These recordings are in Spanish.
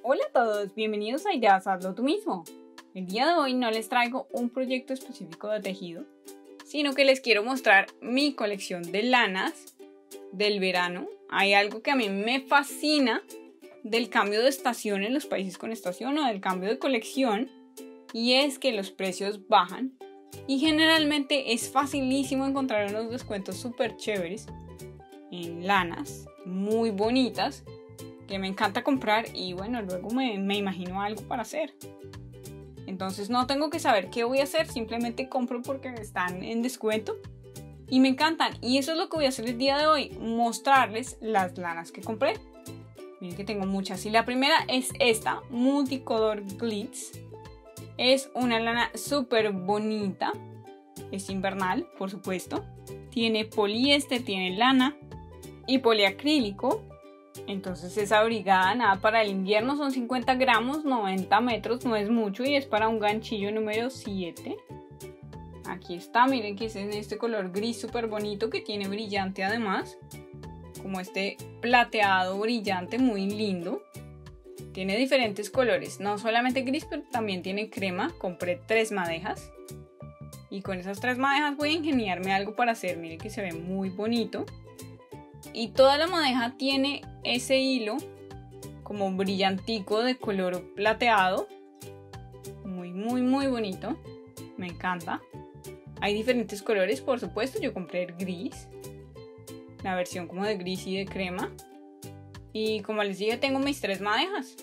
Hola a todos, bienvenidos a Ideas Hazlo Tú Mismo. El día de hoy no les traigo un proyecto específico de tejido, sino que les quiero mostrar mi colección de lanas del verano. Hay algo que a mí me fascina del cambio de estación en los países con estación o del cambio de colección, y es que los precios bajan y generalmente es facilísimo encontrar unos descuentos súper chéveres en lanas muy bonitas que me encanta comprar, y bueno, luego me imagino algo para hacer. Entonces no tengo que saber qué voy a hacer, simplemente compro porque están en descuento y me encantan. Y eso es lo que voy a hacer el día de hoy, mostrarles las lanas que compré. Miren que tengo muchas, y la primera es esta Multicolor Glitz. Es una lana súper bonita, es invernal por supuesto, tiene poliéster, tiene lana y poliacrílico. Entonces es abrigada, nada para el invierno, son 50 gramos, 90 metros, no es mucho, y es para un ganchillo número 7. Aquí está, miren que es en este color gris súper bonito que tiene brillante además, como este plateado brillante muy lindo. Tiene diferentes colores, no solamente gris, pero también tiene crema. Compré 3 madejas y con esas 3 madejas voy a ingeniarme algo para hacer. Miren que se ve muy bonito. Y toda la madeja tiene ese hilo como brillantico de color plateado. Muy bonito. Me encanta. Hay diferentes colores, por supuesto. Yo compré el gris. La versión como de gris y de crema. Y como les dije, tengo mis 3 madejas.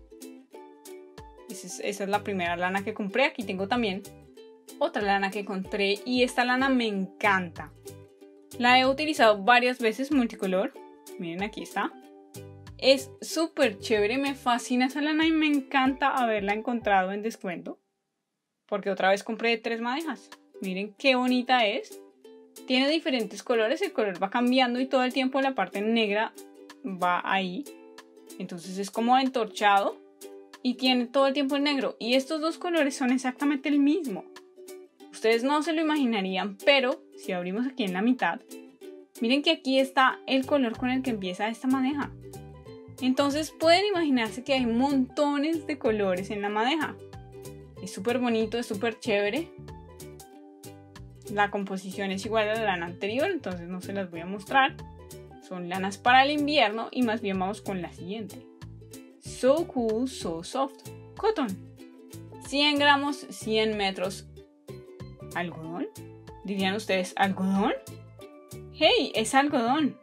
Esa es la primera lana que compré. Aquí tengo también otra lana que encontré. Y esta lana me encanta. La he utilizado varias veces, multicolor. Miren, aquí está. Es súper chévere, me fascina esa lana y me encanta haberla encontrado en descuento, porque otra vez compré 3 madejas. Miren qué bonita es. Tiene diferentes colores, el color va cambiando y todo el tiempo la parte negra va ahí. Entonces es como entorchado y tiene todo el tiempo el negro. Y estos dos colores son exactamente el mismo. Ustedes no se lo imaginarían, pero si abrimos aquí en la mitad, miren que aquí está el color con el que empieza esta madeja. Entonces pueden imaginarse que hay montones de colores en la madeja. Es súper bonito, es súper chévere. La composición es igual a la lana anterior, entonces no se las voy a mostrar. Son lanas para el invierno y más bien vamos con la siguiente. So Cool, So Soft Cotton. 100 gramos, 100 metros. ¿Algodón? ¿Dirían ustedes algodón? ¡Hey! Es algodón.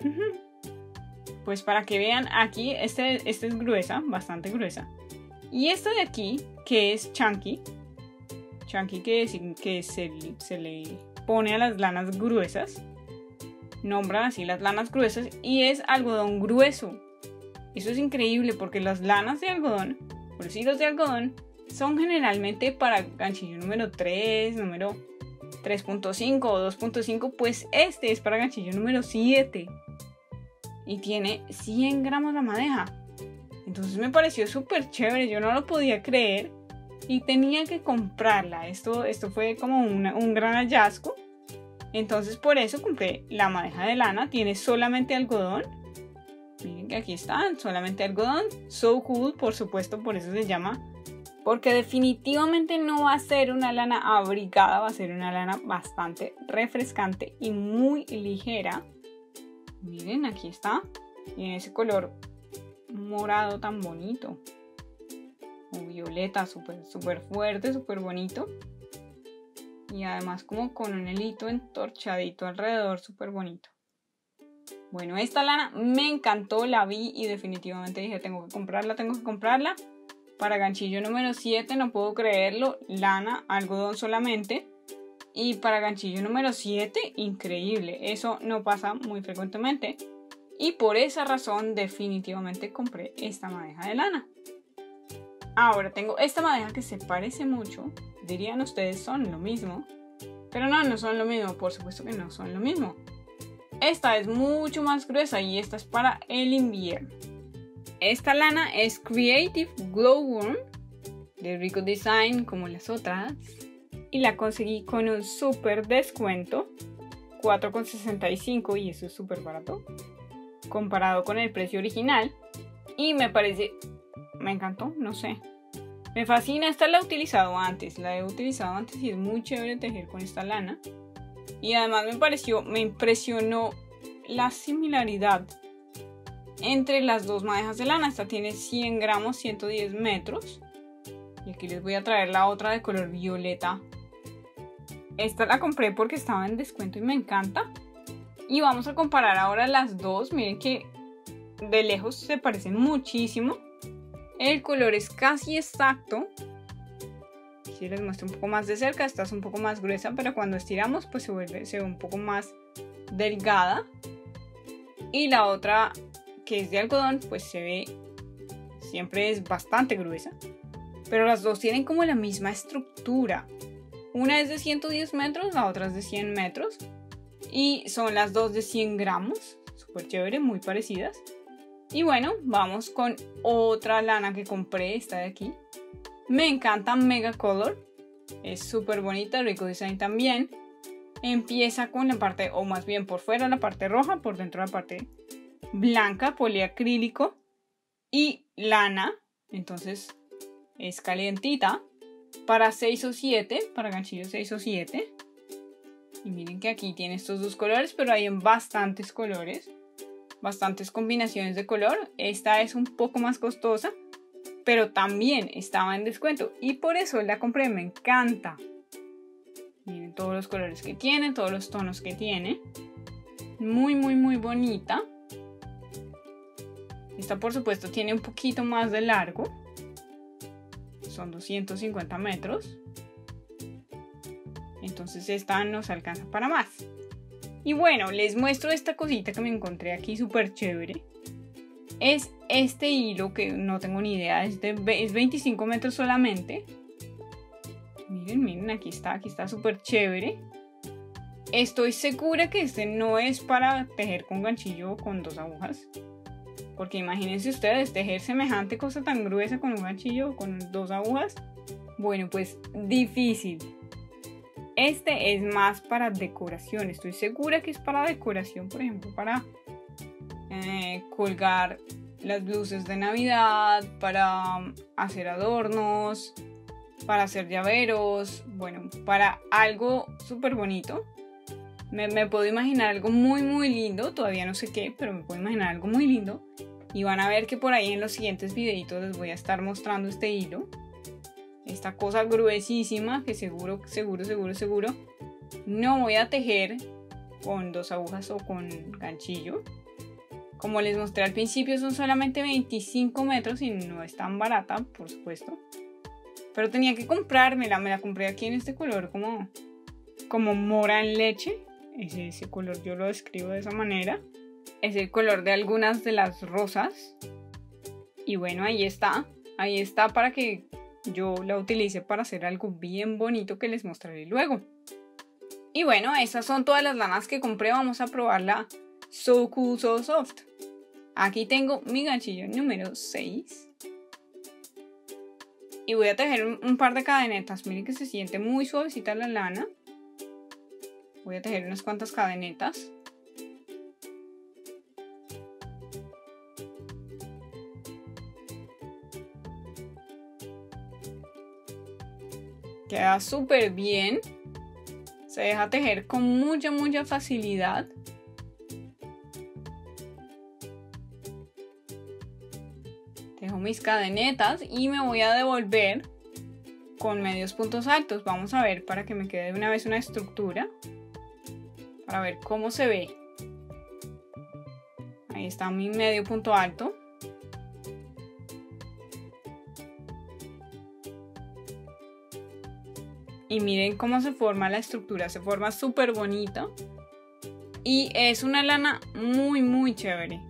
Pues para que vean, aquí esta es gruesa, bastante gruesa. Y esta de aquí, que es chunky. Chunky quiere decir que se le pone a las lanas gruesas. Nombran así las lanas gruesas, y es algodón grueso. Eso es increíble porque las lanas de algodón, o los hilos de algodón, son generalmente para ganchillo número 3, número 3.5 o 2.5, pues este es para ganchillo número 7 y tiene 100 gramos la madeja. Entonces me pareció súper chévere, yo no lo podía creer y tenía que comprarla. Esto fue como un gran hallazgo. Entonces por eso compré la madeja de lana, tiene solamente algodón. Miren que aquí están, solamente algodón. So Cool, por supuesto, por eso se llama. Porque definitivamente no va a ser una lana abrigada, va a ser una lana bastante refrescante y muy ligera. Miren, aquí está. Tiene ese color morado tan bonito. O violeta, súper fuerte, súper bonito. Y además como con un hilito entorchadito alrededor, súper bonito. Bueno, esta lana me encantó, la vi y definitivamente dije, tengo que comprarla. Para ganchillo número 7, no puedo creerlo, lana, algodón solamente. Y para ganchillo número 7, increíble, eso no pasa muy frecuentemente. Y por esa razón definitivamente compré esta madeja de lana. Ahora tengo esta madeja que se parece mucho, dirían ustedes son lo mismo. Pero no son lo mismo, por supuesto que no son lo mismo. Esta es mucho más gruesa y esta es para el invierno. Esta lana es Creative Glowworm de Rico Design, como las otras, y la conseguí con un súper descuento, 4,65, y eso es súper barato comparado con el precio original, y me parece me encantó, no sé. Me fascina, esta la he utilizado antes y es muy chévere tejer con esta lana. Y además me impresionó la similaridad entre las dos madejas de lana. Esta tiene 100 gramos, 110 metros. Y aquí les voy a traer la otra de color violeta. Esta la compré porque estaba en descuento y me encanta. Y vamos a comparar ahora las dos. Miren que de lejos se parecen muchísimo. El color es casi exacto. Si les muestro un poco más de cerca, esta es un poco más gruesa, pero cuando estiramos pues se ve un poco más delgada. Y la otra, que es de algodón, pues se ve, siempre es bastante gruesa. Pero las dos tienen como la misma estructura. Una es de 110 metros, la otra es de 100 metros. Y son las dos de 100 gramos. Súper chévere, muy parecidas. Y bueno, vamos con otra lana que compré, esta de aquí. Me encanta Mega Color. Es súper bonita, Rico Design también. Empieza con la parte, o más bien por fuera la parte roja, por dentro la parte blanca, poliacrílico y lana. Entonces es calientita. Para 6 o 7, para ganchillos 6 o 7. Y miren que aquí tiene estos dos colores, pero hay en bastantes colores. Bastantes combinaciones de color. Esta es un poco más costosa, pero también estaba en descuento y por eso la compré. Me encanta. Miren todos los colores que tiene, todos los tonos que tiene. Muy muy bonita. Esta por supuesto tiene un poquito más de largo. Son 250 metros. Entonces esta nos alcanza para más. Y bueno, les muestro esta cosita que me encontré aquí súper chévere. Es este hilo que no tengo ni idea, es 25 metros solamente. Miren, aquí está súper chévere. Estoy segura que este no es para tejer con ganchillo o con dos agujas. Porque imagínense ustedes, tejer semejante cosa tan gruesa con un ganchillo o con dos agujas. Bueno, pues difícil. Este es más para decoración, estoy segura que es para decoración, por ejemplo, para colgar las luces de Navidad, para hacer adornos, para hacer llaveros, bueno, para algo súper bonito. Me puedo imaginar algo muy lindo, todavía no sé qué, pero me puedo imaginar algo muy lindo. Y van a ver que por ahí en los siguientes videitos les voy a estar mostrando este hilo. Esta cosa gruesísima que seguro no voy a tejer con dos agujas o con ganchillo. Como les mostré al principio, son solamente 25 metros y no es tan barata, por supuesto. Pero tenía que comprármela, me la compré aquí en este color como mora en leche. Ese color yo lo describo de esa manera. Es el color de algunas de las rosas. Y bueno, ahí está para que yo la utilice para hacer algo bien bonito que les mostraré luego. Y bueno, esas son todas las lanas que compré. Vamos a probarla So Cool So Soft. Aquí tengo mi ganchillo número 6. Y voy a tejer un par de cadenetas. Miren que se siente muy suavecita la lana. Voy a tejer unas cuantas cadenetas. Queda súper bien. Se deja tejer con mucha facilidad. Tejo mis cadenetas y me voy a devolver con medios puntos altos. Vamos a ver para que me quede de una vez una estructura. Para ver cómo se ve. Ahí está mi medio punto alto. Y miren cómo se forma la estructura, se forma súper bonita. Y es una lana muy chévere.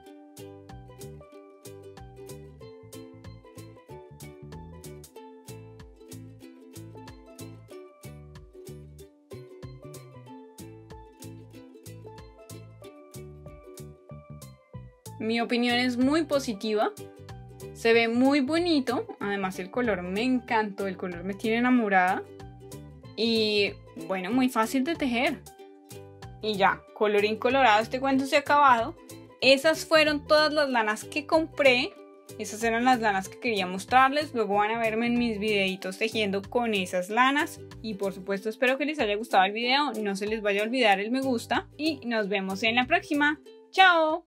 Mi opinión es muy positiva. Se ve muy bonito. Además el color me encantó, el color me tiene enamorada. Y bueno, muy fácil de tejer. Y ya, colorín colorado, este cuento se ha acabado. Esas fueron todas las lanas que compré. Esas eran las lanas que quería mostrarles. Luego van a verme en mis videitos tejiendo con esas lanas. Y por supuesto espero que les haya gustado el video. No se les vaya a olvidar el me gusta. Y nos vemos en la próxima. ¡Chao!